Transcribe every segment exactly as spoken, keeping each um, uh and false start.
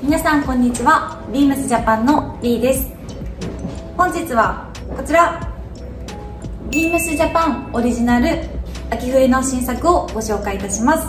皆さんこんにちは。ビームスジャパンの B です。本日はこちらビームスジャパンオリジナル秋冬の新作をご紹介いたします。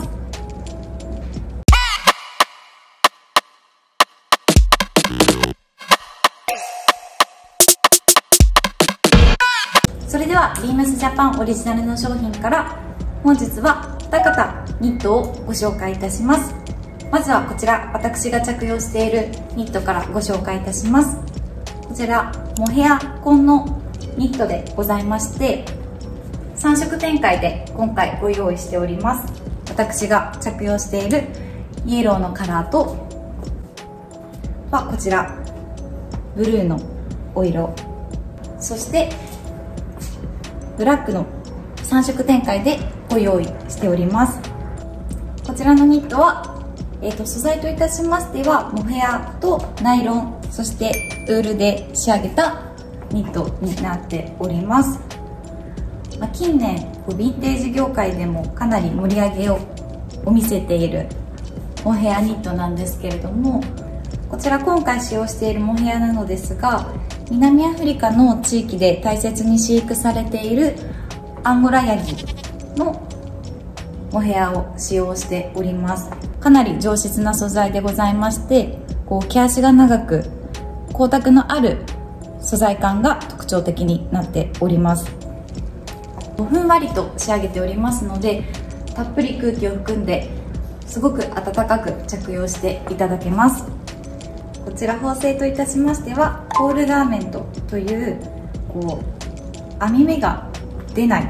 それではビームスジャパンオリジナルの商品から本日はに型ニットをご紹介いたします。まずはこちら私が着用しているニットからご紹介いたします。こちらモヘア紺のニットでございまして、さん色展開で今回ご用意しております。私が着用しているイエローのカラーとはこちらブルーのお色、そしてブラックのさん色展開でご用意しております。こちらのニットはえー、と素材といたしましてはモヘアとナイロン、そしてウールで仕上げたニットになっております。まあ、近年ヴィンテージ業界でもかなり盛り上げを見せているモヘアニットなんですけれども、こちら今回使用しているモヘアなのですが、南アフリカの地域で大切に飼育されているアンゴラヤギのモヘアを使用しております。かなり上質な素材でございまして、こう毛足が長く光沢のある素材感が特徴的になっております。ふんわりと仕上げておりますので、たっぷり空気を含んですごく暖かく着用していただけます。こちら縫製といたしましてはポールガーメントというこう編み目が出ない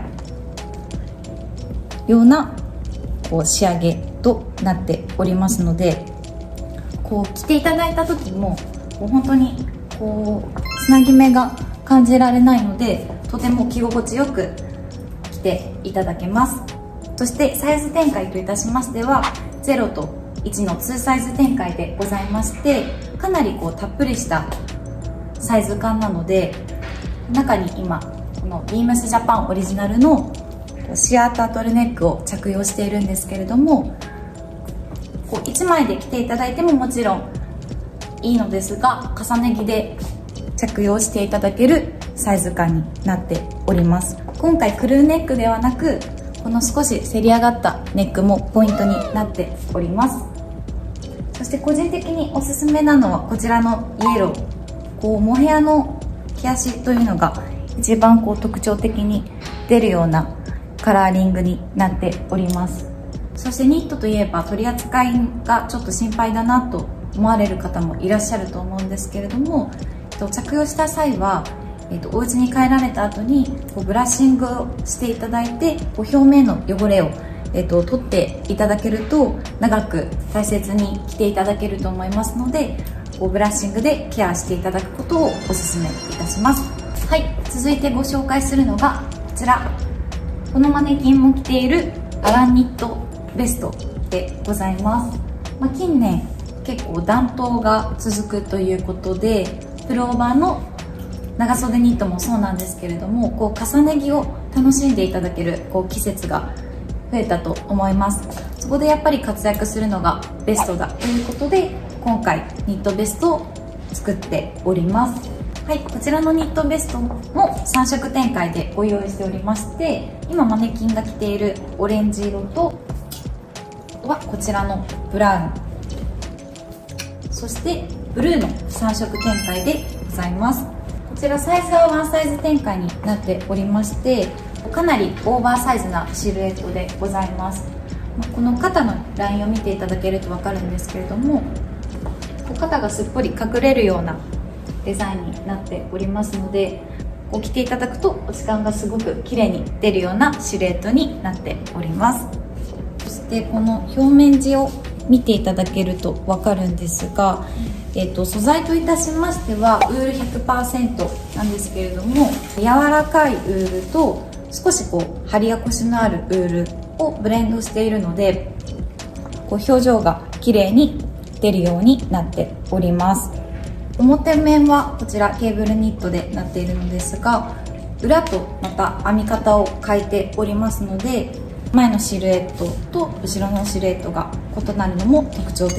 ようなこう仕上げとなっておりますので、こう着ていただいた時もこう本当にこうつなぎ目が感じられないので、とても着心地よく着ていただけます。そしてサイズ展開といたしましてはゼロといちのにサイズ展開でございまして、かなりこうたっぷりしたサイズ感なので、中に今このビームスジャパンオリジナルのシアータートルネックを着用しているんですけれども、こういちまいで着ていただいてももちろんいいのですが、重ね着で着用していただけるサイズ感になっております。今回クルーネックではなく、この少しせり上がったネックもポイントになっております。そして個人的におすすめなのはこちらのイエロー、こうモヘアの毛足というのが一番こう特徴的に出るようなカラーリングになっております。そしてニットといえば取り扱いがちょっと心配だなと思われる方もいらっしゃると思うんですけれども、着用した際は、えっと、お家に帰られた後にこうブラッシングをしていただいて、こう表面の汚れを、えっと、取っていただけると長く大切に着ていただけると思いますので、こうブラッシングでケアしていただくことをお勧めいたします。はい、続いてご紹介するのがこちら、このマネキンも着ているアランニットベストでございます。まあ、近年結構暖冬が続くということで、プルオーバーの長袖ニットもそうなんですけれども、こう重ね着を楽しんでいただけるこう季節が増えたと思います。そこでやっぱり活躍するのがベストだということで、今回ニットベストを作っております。はい、こちらのニットベストもさん色展開でご用意しておりまして、今マネキンが着ているオレンジ色とはこちらのブラウン、そしてブルーのさん色展開でございます。こちらサイズはワンサイズ展開になっておりまして、かなりオーバーサイズなシルエットでございます。この肩のラインを見ていただけると分かるんですけれども、肩がすっぽり隠れるようなデザインになっておりますので、こう着ていただくと落ち感がすごく綺麗に出るようなシルエットになっております。そしてこの表面地を見ていただけると分かるんですが、えー、と素材といたしましてはウール ひゃくパーセント なんですけれども、柔らかいウールと少しこう張りやコシのあるウールをブレンドしているので、こう表情が綺麗に出るようになっております。表面はこちらケーブルニットでなっているのですが、裏とまた編み方を変えておりますので、前のシルエットと後ろのシルエットが異なるのも特徴的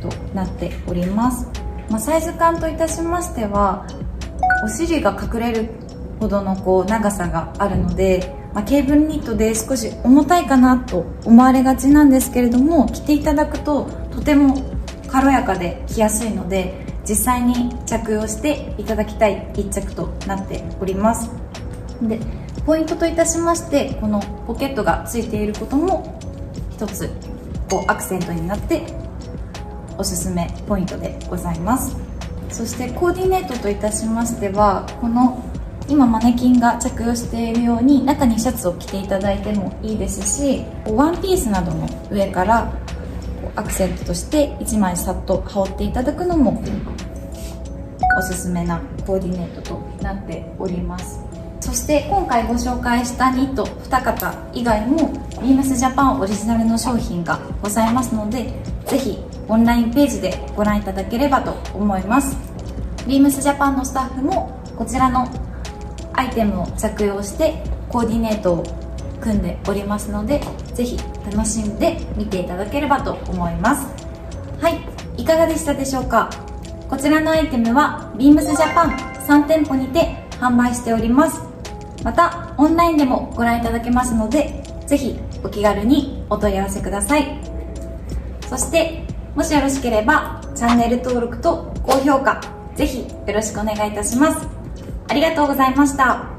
となっております。まあ、サイズ感といたしましてはお尻が隠れるほどのこう長さがあるので、まあ、ケーブルニットで少し重たいかなと思われがちなんですけれども、着ていただくととても軽やかで着やすいので、実際に着用していただきたい一着となっております。でポイントといたしまして、このポケットがついていることも一つこうアクセントになっておすすめポイントでございます。そしてコーディネートといたしましては、この今マネキンが着用しているように中にシャツを着ていただいてもいいですし、ワンピースなどの上からアクセントとしていちまいさっと羽織っていただくのもおすすめなコーディネートとなっております。そして今回ご紹介したニットに方以外もビームスジャパンオリジナルの商品がございますので、ぜひオンラインページでご覧いただければと思います。ビームスジャパンのスタッフもこちらのアイテムを着用してコーディネートを組んでおりますので、ぜひ楽しんで見ていただければと思います。はい、いかがでしたでしょうか。こちらのアイテムはビームスジャパンさん店舗にて販売しております。またオンラインでもご覧いただけますので、ぜひお気軽にお問い合わせください。そしてもしよろしければチャンネル登録と高評価ぜひよろしくお願いいたします。ありがとうございました。